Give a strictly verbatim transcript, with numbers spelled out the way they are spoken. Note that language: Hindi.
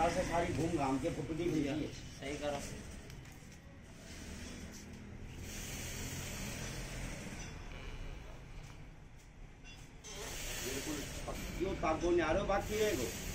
बाहर से सारी घूम घाम के पुटली भेजी है। सही करो। बिल्कुल यो तागो न्यारो बाकी रहेगो।